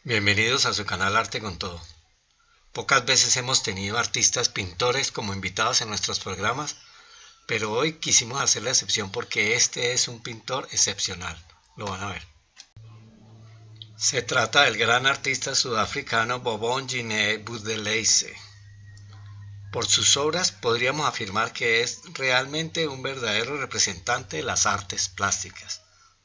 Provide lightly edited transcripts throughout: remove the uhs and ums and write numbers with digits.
Bienvenidos a su canal Arte con Todo. Pocas veces hemos tenido artistas pintores como invitados en nuestros programas, pero hoy quisimos hacer la excepción porque este es un pintor excepcional. Lo van a ver. Se trata del gran artista sudafricano Bobongile Buthelezi. Por sus obras podríamos afirmar que es realmente un verdadero representante de las artes plásticas.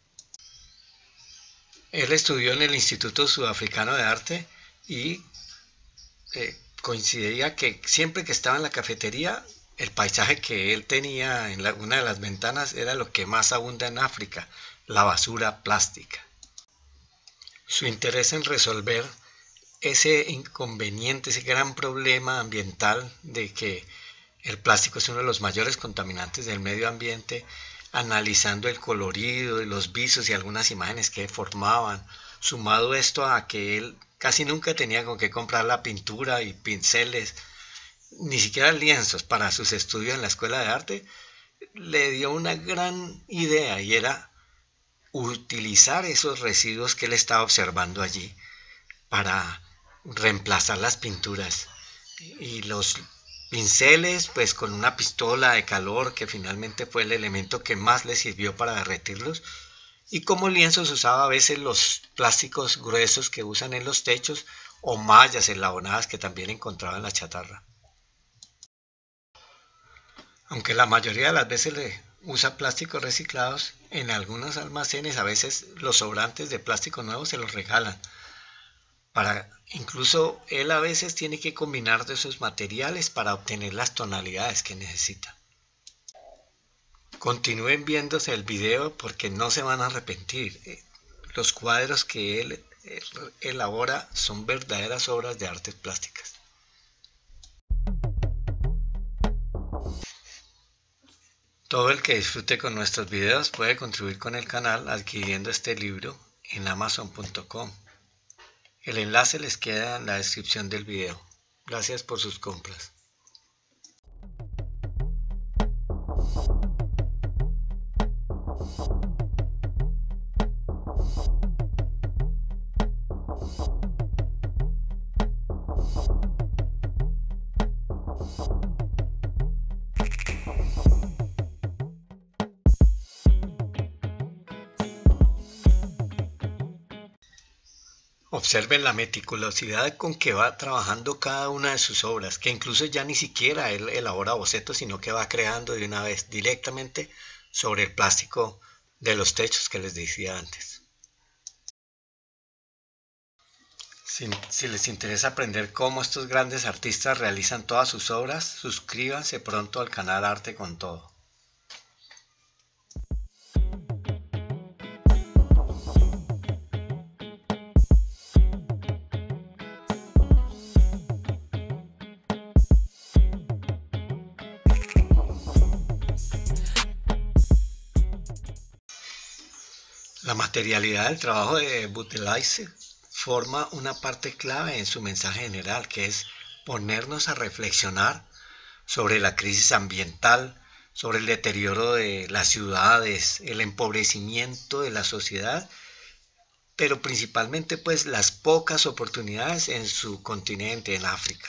Él estudió en el Instituto Sudafricano de Arte y coincidía que siempre que estaba en la cafetería, el paisaje que él tenía en una de las ventanas era lo que más abunda en África, la basura plástica. Su interés en resolver ese inconveniente, ese gran problema ambiental de que el plástico es uno de los mayores contaminantes del medio ambiente, analizando el colorido y los visos y algunas imágenes que formaban, sumado esto a que él casi nunca tenía con qué comprar la pintura y pinceles, ni siquiera lienzos para sus estudios en la escuela de arte, le dio una gran idea y era utilizar esos residuos que él estaba observando allí para reemplazar las pinturas y los pinceles, pues con una pistola de calor que finalmente fue el elemento que más le sirvió para derretirlos, y como lienzos usaba a veces los plásticos gruesos que usan en los techos o mallas enlabonadas que también encontraba en la chatarra. Aunque la mayoría de las veces le usa plásticos reciclados, en algunos almacenes a veces los sobrantes de plástico nuevo se los regalan. Incluso él a veces tiene que combinar de esos materiales para obtener las tonalidades que necesita. Continúen viéndose el video porque no se van a arrepentir. Los cuadros que él elabora son verdaderas obras de artes plásticas. Todo el que disfrute con nuestros videos puede contribuir con el canal adquiriendo este libro en amazon.com. El enlace les queda en la descripción del video. Gracias por sus compras. Observen la meticulosidad con que va trabajando cada una de sus obras, que incluso ya ni siquiera él elabora bocetos, sino que va creando de una vez directamente sobre el plástico de los techos que les decía antes. Si les interesa aprender cómo estos grandes artistas realizan todas sus obras, suscríbanse pronto al canal Arte con Todo. La materialidad del trabajo de Buthelezi forma una parte clave en su mensaje general, que es ponernos a reflexionar sobre la crisis ambiental, sobre el deterioro de las ciudades, el empobrecimiento de la sociedad, pero principalmente pues las pocas oportunidades en su continente, en África.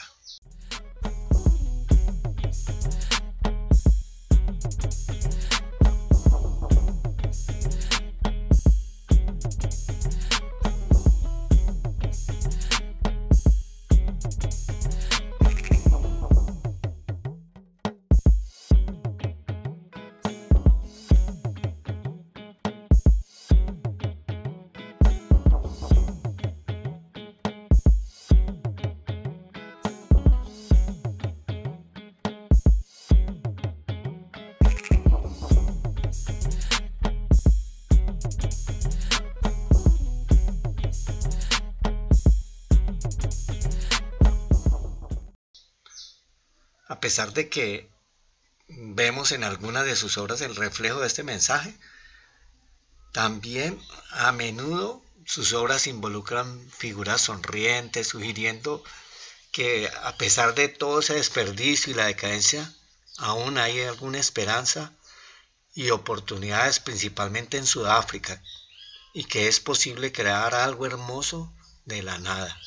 A pesar de que vemos en algunas de sus obras el reflejo de este mensaje, también a menudo sus obras involucran figuras sonrientes, sugiriendo que a pesar de todo ese desperdicio y la decadencia, aún hay alguna esperanza y oportunidades, principalmente en Sudáfrica, y que es posible crear algo hermoso de la nada.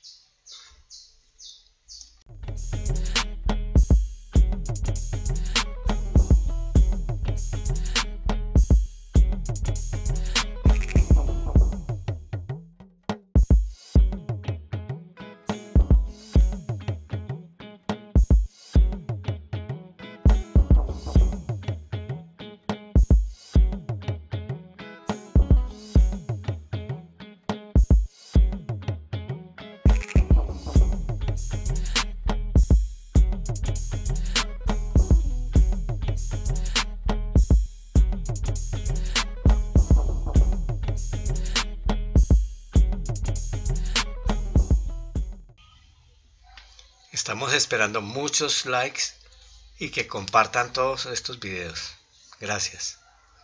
Estamos esperando muchos likes y que compartan todos estos videos. Gracias.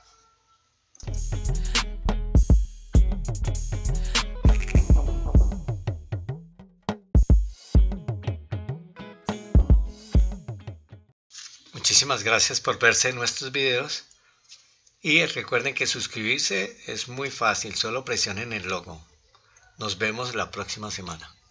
Muchísimas gracias por verse nuestros videos y recuerden que suscribirse es muy fácil, solo presionen el logo. Nos vemos la próxima semana.